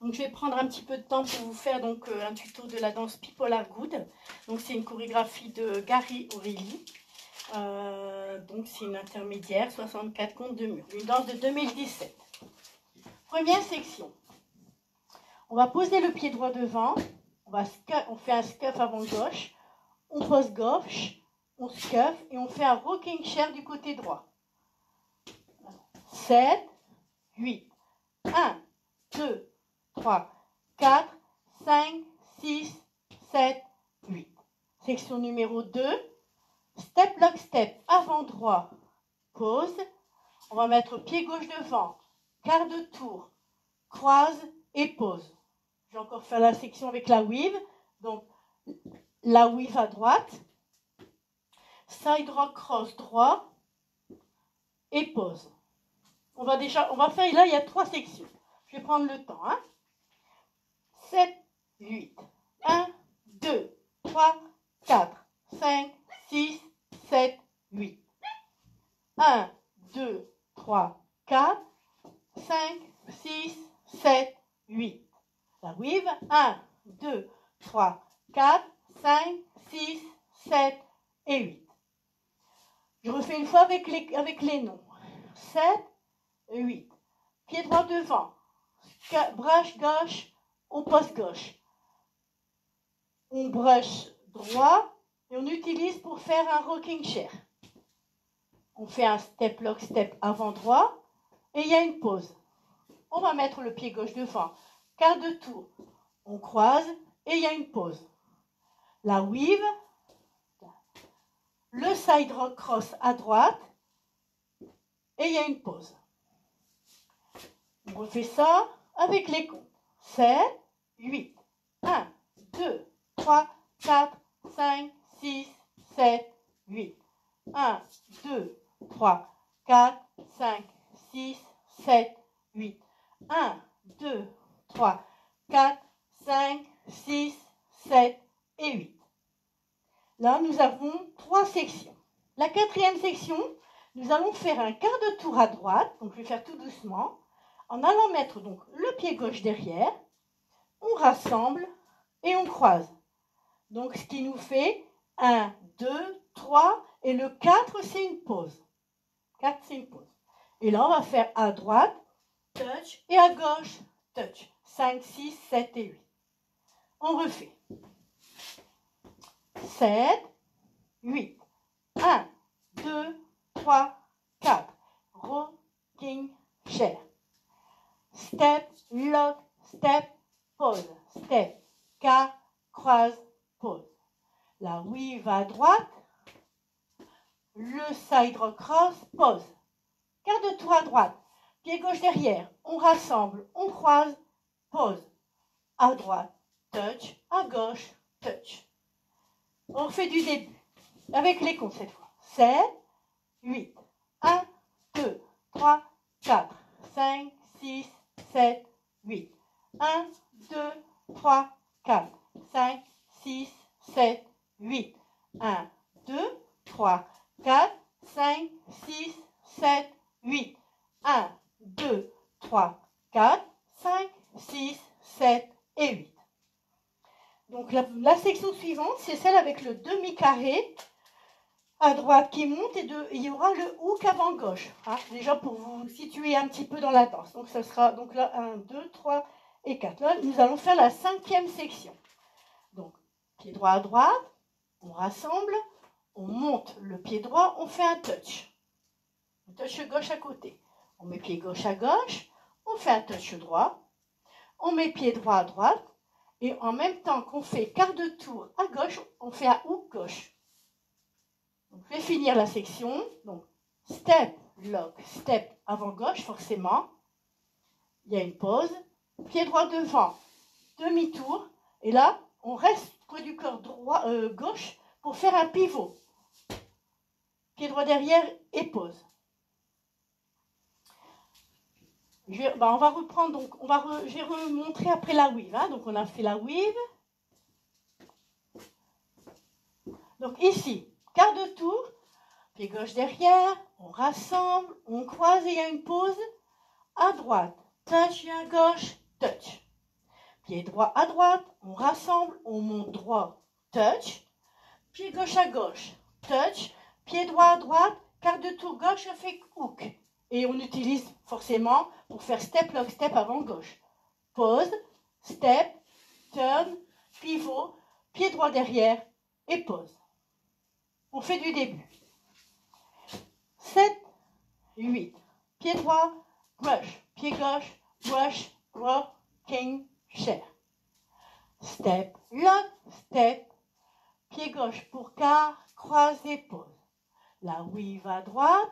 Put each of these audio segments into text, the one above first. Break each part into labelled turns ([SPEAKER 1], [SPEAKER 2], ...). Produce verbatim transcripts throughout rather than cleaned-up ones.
[SPEAKER 1] Donc je vais prendre un petit peu de temps pour vous faire donc euh, un tuto de la danse People Are Good. Donc c'est une chorégraphie de Gary O'Reilly. Euh, donc c'est une intermédiaire, soixante-quatre comptes de mur. Une danse de deux mille dix-sept. Première section. On va poser le pied droit devant. On, va on fait un scuff avant gauche. On pose gauche. On scuff et on fait un rocking chair du côté droit. sept, huit. un, deux, trois, quatre, cinq, six, sept, huit. Section numéro deux. Step, lock, step. Avant droit. Pause. On va mettre pied gauche devant. Quart de tour. Croise et pause. Je vais encore faire la section avec la weave. Donc, la weave à droite. Side rock cross droit. Et pause. On va déjà, on va faire, là, il y a trois sections. Je vais prendre le temps. Hein. sept, huit. un, deux, trois, quatre, cinq, six, sept, huit. un, deux, trois, quatre, cinq, six, sept, huit. La weave. un, deux, trois, quatre, cinq, six, sept et huit. Je refais une fois avec les, avec les noms. sept, huit. Pied droit devant. Brush gauche. On pose gauche. On brush droit et on utilise pour faire un rocking chair. On fait un step, lock, step avant droit et il y a une pause. On va mettre le pied gauche devant. Quart de tour. On croise et il y a une pause. La weave. Le side rock cross à droite et il y a une pause. On refait ça avec les comptes. sept, huit. un, deux, trois, quatre, cinq, six, sept, huit. un, deux, trois, quatre, cinq, six, sept, huit. un, deux, trois, quatre, cinq, six, sept et huit. Là, nous avons trois sections. La quatrième section, nous allons faire un quart de tour à droite. Donc, je vais faire tout doucement. En allant mettre donc le pied gauche derrière. On rassemble et on croise. Donc, ce qui nous fait un, deux, trois et le quatre, c'est une pause. quatre, c'est une pause. Et là, on va faire à droite, touch, et à gauche, touch. cinq, six, sept et huit. On refait. sept, huit. un, deux, trois, quatre. Rocking chair. Step, lock, step, pause. Step, quart, croise, pause. La weave à droite. Le side rock cross, pause. Quart de tour à droite. Pied gauche derrière. On rassemble, on croise, pause. À droite, touch. À gauche, touch. On refait du début. Avec les comptes cette fois. sept, huit. un, deux, trois, quatre, cinq, six, sept, huit. un, deux, trois, quatre, cinq, six, sept, huit. un, deux, trois, quatre, cinq, six, sept, huit. un, deux, trois, quatre, cinq, six, sept et huit. Donc la, la section suivante, c'est celle avec le demi-carré à droite qui monte et de, il y aura le hook avant gauche. Hein, déjà pour vous situer un petit peu dans la danse. Donc ça sera donc là un, deux, trois et quatre. Là, nous allons faire la cinquième section. Donc pied droit à droite, on rassemble, on monte le pied droit, on fait un touch. Un touch gauche à côté. On met pied gauche à gauche, on fait un touch droit, on met pied droit à droite. Et en même temps qu'on fait quart de tour à gauche, on fait un hook gauche. Donc, je vais finir la section. Donc, step, lock, step avant gauche, forcément. Il y a une pause. Pied droit devant, demi-tour. Et là, on reste près du corps droit, euh, gauche pour faire un pivot. Pied droit derrière et pause. Je vais, bah on va reprendre, donc on va re, je vais remontrer après la weave. Hein. Donc on a fait la weave. Donc ici, quart de tour, pied gauche derrière, on rassemble, on croise et il y a une pause. À droite, touch et à gauche, touch. pied droit à droite, on rassemble, on monte droit, touch, pied gauche à gauche, touch, pied droit à droite, quart de tour gauche, on fait hook. Et on utilise forcément pour faire step, lock, step avant gauche. Pause, step, turn, pivot, pied droit derrière et pause. On fait du début. sept, huit, pied droit, brush, pied gauche, brush, rocking chair. Step, lock, step, pied gauche pour quart, croisé, pause. La weave à droite,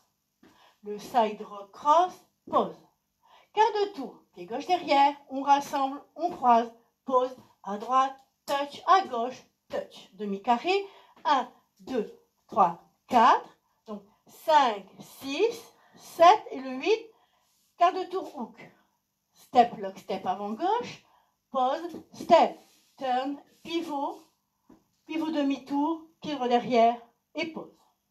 [SPEAKER 1] le side rock cross, pause. Quart de tour, pied gauche derrière, on rassemble, on croise, pause, à droite, touch, à gauche, touch. Demi-carré, un, deux, trois, quatre, donc cinq, six, sept et le huit, quart de tour hook. Step, lock, step avant gauche, pause, step, turn, pivot, pivot demi-tour, pied droit derrière et pause.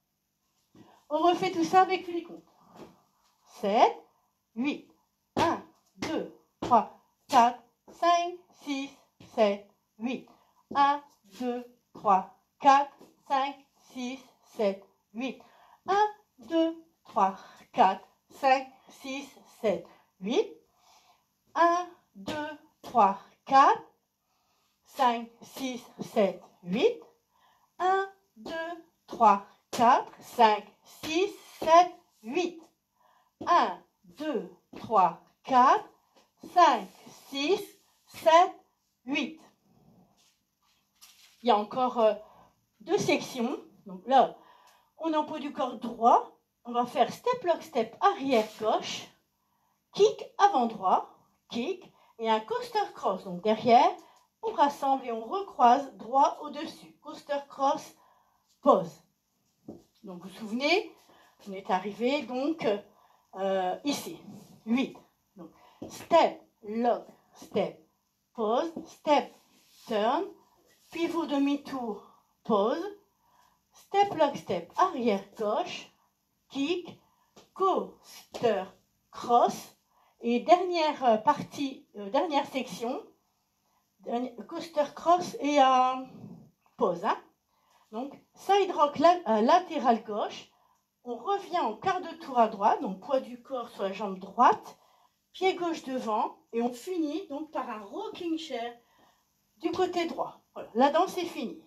[SPEAKER 1] On refait tout ça avec les comptes. sept, huit, un, deux, trois, quatre, cinq, six, sept, huit. un, deux, trois, quatre, cinq, six, sept, huit. un, deux, trois, quatre, cinq, six, sept, huit. un, deux, trois, quatre, cinq, six, sept, huit. un, deux, trois, quatre, cinq, six, sept, huit. un, deux, trois, quatre, cinq, six, sept, huit. Il y a encore euh, deux sections. Donc là, on est en poids du corps droit. On va faire step, lock, step, arrière gauche, kick, avant droit, kick, et un coaster cross. Donc derrière, on rassemble et on recroise droit au-dessus. Coaster cross, pause. Donc vous vous souvenez, on est arrivé donc euh, ici. huit. Donc step, lock, step, pause, step, turn, pivot demi-tour, pause, step, lock, step, arrière gauche, kick, coaster, cross, et dernière partie, euh, dernière section, dernier, coaster, cross et euh, pause. Hein. Donc side rock la, euh, latéral gauche, on revient en quart de tour à droite, donc poids du corps sur la jambe droite, pied gauche devant, et on finit donc par un rocking chair du côté droit. Voilà, la danse est finie.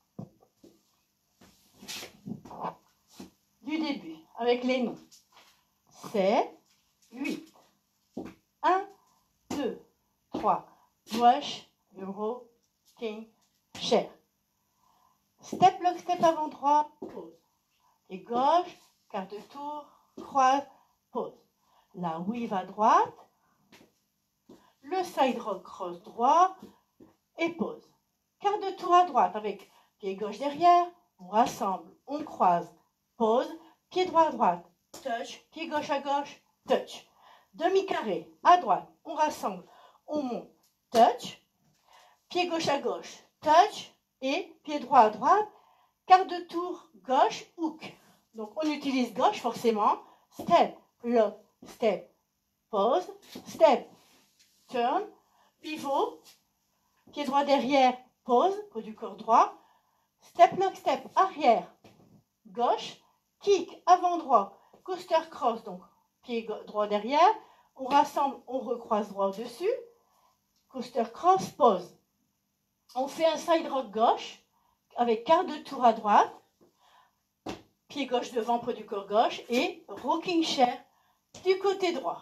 [SPEAKER 1] Du début, avec les noms. sept, huit, un, deux, trois, brush, euro, king, chair. Step, lock, step avant droit, pause. Et gauche, quart de tour, croise, pause. La weave à droite, le side rock cross droit et pause. Quart de tour à droite avec pied gauche derrière, on rassemble, on croise, pause, pied droit à droite, touch, pied gauche à gauche, touch. Demi-carré à droite, on rassemble, on monte, touch, pied gauche à gauche, touch et pied droit à droite, quart de tour gauche, hook. Donc on utilise gauche forcément, step, lock, step, pause, step, turn, pivot, pied droit derrière, pause, poids du corps droit, step, lock, step, arrière, gauche, kick, avant droit, coaster cross, donc pied droit derrière, on rassemble, on recroise droit au-dessus, coaster cross, pause. On fait un side rock gauche, avec quart de tour à droite, pied gauche devant, poids du corps gauche, et rocking chair du côté droit.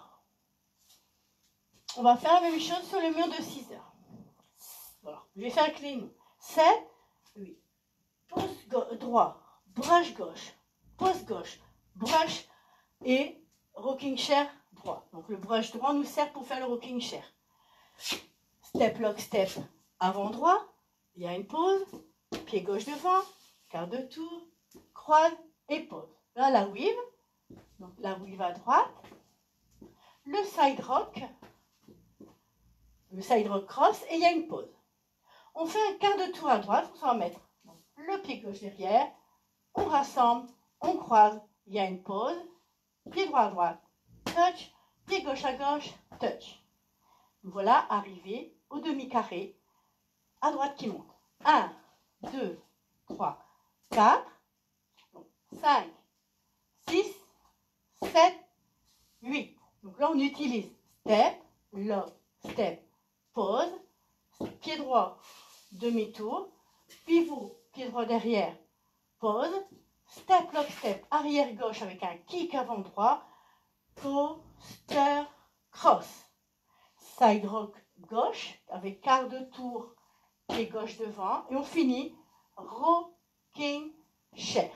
[SPEAKER 1] On va faire la même chose sur le mur de six heures. Voilà, je vais faire avec les noms. sept, huit, pause droit, brush gauche, pause gauche, brush et rocking chair droit. Donc le brush droit nous sert pour faire le rocking chair. Step, lock, step, avant droit, il y a une pause, pied gauche devant, quart de tour, croise et pause. Là, la weave, donc la weave à droite, le side rock, le side rock cross et il y a une pause. On fait un quart de tour à droite, on va mettre le pied gauche derrière, on rassemble, on croise, il y a une pause, pied droit à droite, touch, pied gauche à gauche, touch. Nous voilà arrivés au demi-carré à droite qui monte. un, deux, trois, quatre, cinq, six, sept, huit. Donc là, on utilise step, lock, step, pause, pied droit, demi-tour, pivot, pied droit derrière, pause, step, lock, step, arrière gauche avec un kick avant droit, coaster, cross, side rock gauche avec quart de tour, pied gauche devant, et on finit rocking chair.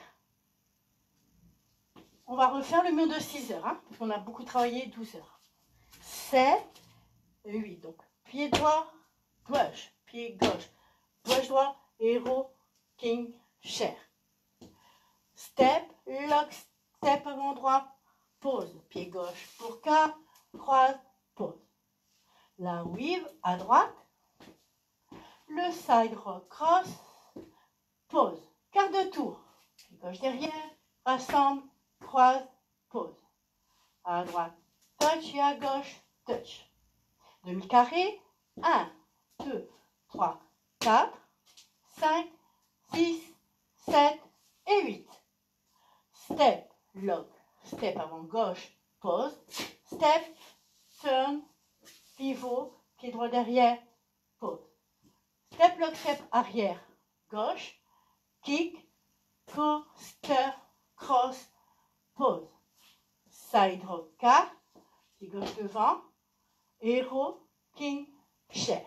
[SPEAKER 1] On va refaire le mur de six heures, hein, parce qu'on a beaucoup travaillé douze heures. sept, huit, donc pied droit, gauche, pied gauche, gauche droit, et rocking chair. Step, lock, step avant droit, pause, pied gauche pour quart, croise, pause. La weave à droite, le side rock cross, pause, quart de tour, pied gauche derrière, rassemble, croise, pause. À droite, touch et à gauche, touch. Demi-carré, un, deux, trois, quatre, cinq, six, sept et huit. Step, lock, step avant gauche, pause, step, turn, pivot, pied droit derrière, pause. Step, lock, step arrière, gauche, kick, coaster, cross, pause. Side rock quart, pied gauche devant, et rocking chair.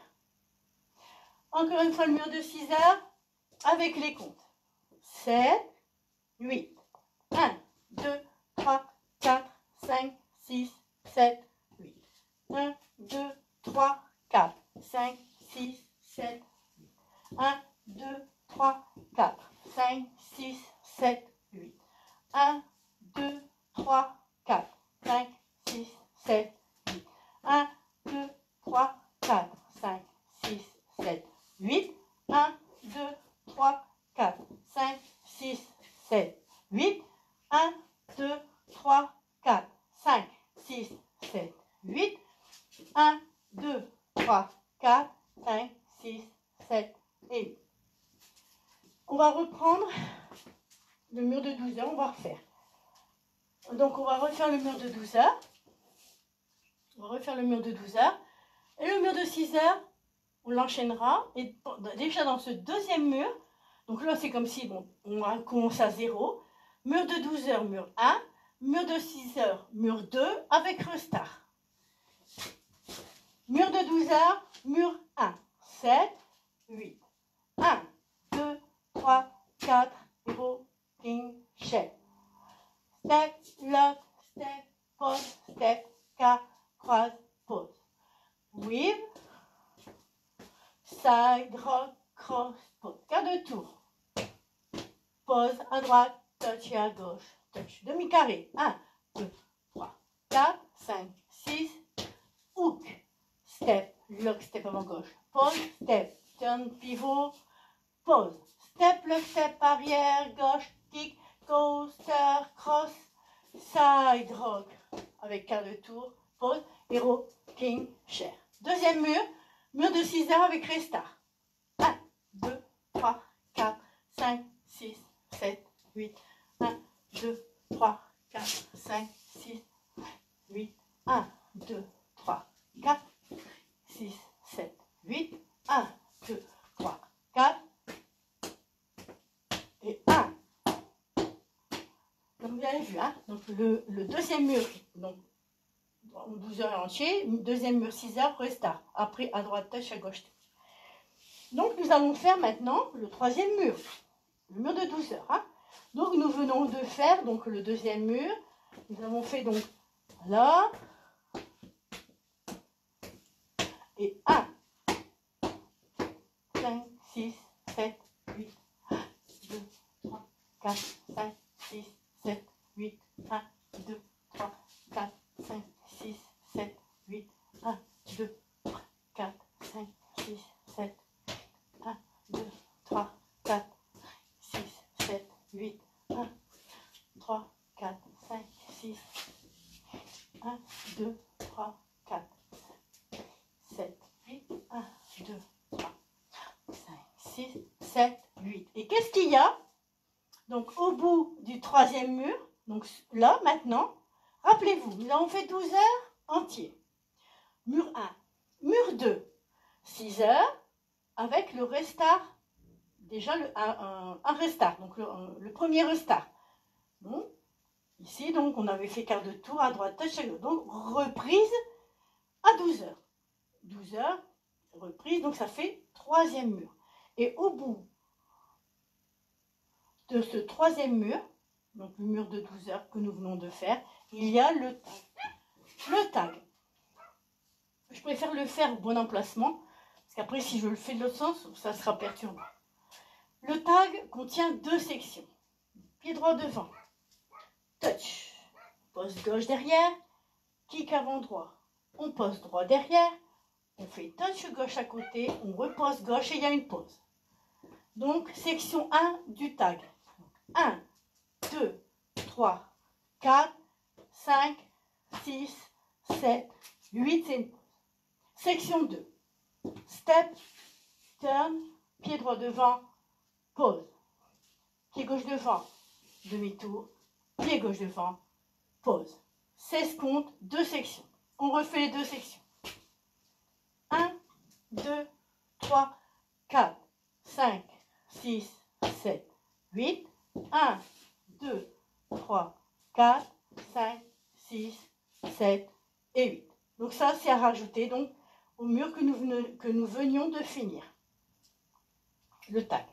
[SPEAKER 1] Encore une fois le mur de six heures avec les comptes. sept, huit, un, deux, trois, quatre, cinq, six, sept, huit. un, deux, trois, quatre, cinq, six, sept, huit. un, deux, trois, quatre, cinq, six, sept, huit. un, deux, trois, quatre, cinq, six, sept, huit. un, deux, trois, quatre, cinq, six, sept, huit. un, deux, trois, quatre, cinq, six, sept, huit. un, deux, trois, quatre, cinq, six, sept, huit. un, deux, trois, quatre, cinq, six, sept et huit. On va reprendre le mur de douze heures, on va refaire. Donc on va refaire le mur de douze heures. On va refaire le mur de douze heures. Et le mur de six heures, on l'enchaînera. Et déjà dans ce deuxième mur, donc là c'est comme si bon, on va commencer à zéro. Mur de douze heures, mur un. Mur de six heures, mur deux avec restart. Mur de douze heures, mur un. sept, huit. un, deux, trois, quatre, rocking chair. Step, lock, step, pause, step, quart, croise, pause. Weave, side, rock, cross, pause. Quart de tour. Pause à droite, touch et à gauche, touch. Demi-carré. un, deux, trois, quatre, cinq, six. Hook. Step, lock, step avant gauche. Pause, step, turn, pivot, pause. Step, lock, step arrière, gauche, kick, coaster, cross, side rock. Avec quart de tour, pause, et rocking chair. Deuxième mur, mur de six heures avec restart. un, deux, trois, quatre, cinq, six, sept, huit. un, deux, trois, quatre, cinq, six, huit. un, deux, trois, quatre, six, sept, huit. un, deux, trois, quatre. Et un. Donc vous avez vu, hein, donc le, le deuxième mur, donc douze heures entier, deuxième mur six heures, restart. Après à droite touch, à gauche touch. Donc nous allons faire maintenant le troisième mur, le mur de douze heures. Hein. Donc nous venons de faire donc le deuxième mur. Nous avons fait donc là et un, cinq, six, sept, huit, un, deux, trois, quatre, cinq, six, sept, huit, un, deux, trois, quatre, cinq, six, sept, huit, un, deux, trois, quatre, cinq, six, sept, un, deux, trois, quatre, six, sept, huit, un, trois, quatre, cinq, six, un, deux, trois, quatre, sept, huit. Et qu'est-ce qu'il y a? Donc, au bout du troisième mur, donc là, maintenant, rappelez-vous, nous avons fait douze heures entiers. Mur un. Mur deux, six heures, avec le restart, déjà le, un, un, un restart, donc le, un, le premier restart. Donc, ici, donc, on avait fait quart de tour à droite, touch, donc reprise à douze heures. douze heures, reprise, donc ça fait troisième mur. Et au bout de ce troisième mur, donc le mur de douze heures que nous venons de faire, il y a le tag. Le tag. Je préfère le faire au bon emplacement, parce qu'après, si je le fais de l'autre sens, ça sera perturbant. Le tag contient deux sections. Pied droit devant, touch, pose gauche derrière, kick avant droit. On pose droit derrière, on fait touch gauche à côté, on repose gauche et il y a une pause. Donc, section un du tag. un, deux, trois, quatre, cinq, six, sept, huit, c'est une pause. Section deux. Step, turn, pied droit devant, pause. Pied gauche devant, demi-tour, pied gauche devant, pause. seize comptes, deux sections. On refait les deux sections. un, deux, trois, quatre, cinq, six, sept, huit. un, deux, trois, quatre, cinq, six, sept et huit. Donc ça, c'est à rajouter donc, au mur que nous, que nous venions de finir. Le tag.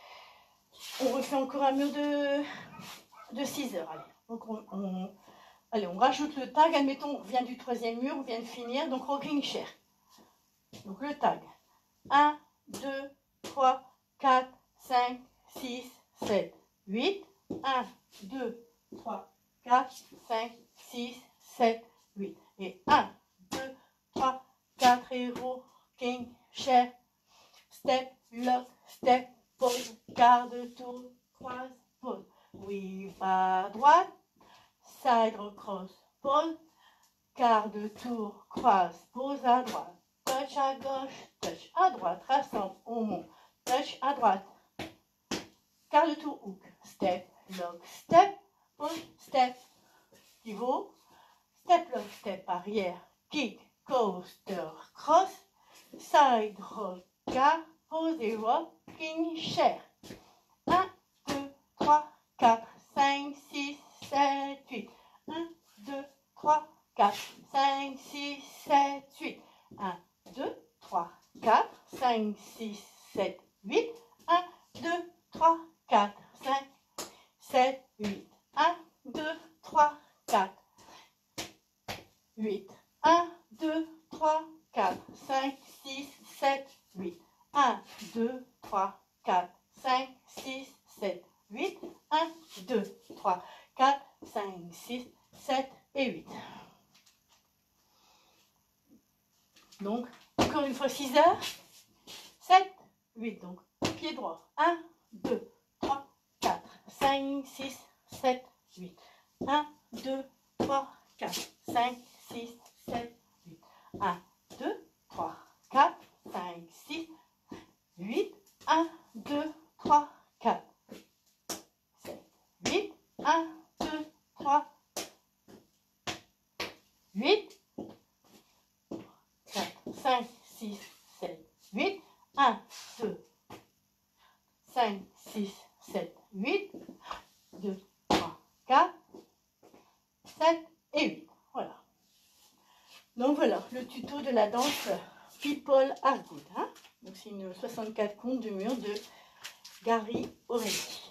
[SPEAKER 1] On refait encore un mur de, de six heures. Allez. Donc on, on, allez, on rajoute le tag. Admettons, on vient du troisième mur, on vient de finir. Donc rocking chair. Donc le tag. un, deux, trois, quatre, cinq, six, sept, huit. un, deux, trois, quatre, cinq, six, sept, huit. Et un, deux, trois, quatre et rocking chair. Step, lock, step, pause, quart de tour, croise, pause. Weave à droite, side cross, pause, quart de tour, croise, pause à droite. Touch à gauche, touch à droite, rassemble, on monte, touch à droite. Quart de tour, hook, step, lock, step, pause, step, pivot, step, lock, step, arrière, kick, coaster, cross, side roll, quart, pause et rocking chair. un, deux, trois, quatre, cinq, six, sept, huit. un, deux, trois, quatre, cinq, six, sept, huit. un, deux, trois, quatre, cinq, six, sept, huit. un, deux, trois, quatre, cinq, sept, huit. un, deux, trois, quatre, huit. un, deux, trois, quatre, cinq, six, sept, huit. un, deux, trois, quatre, cinq, six, sept, huit. un, deux, trois, quatre, cinq, six, sept et huit. Donc, encore une fois, six heures, sept, huit. Donc, pied droit. un, deux, trois, quatre, cinq, six, sept, huit. un, deux, trois, quatre, cinq, six, sept, huit. un, deux, trois, quatre, cinq, six, huit. un, deux, trois, quatre, sept, huit. un, deux, trois, huit. quatre, cinq, six, sept, huit. un, deux, cinq, six, sept, huit. deux, trois, quatre, sept et huit. Voilà. Donc voilà, le tuto de la danse People Are Good. Hein. Donc c'est une soixante-quatre comptes du mur de Gary O'Reilly.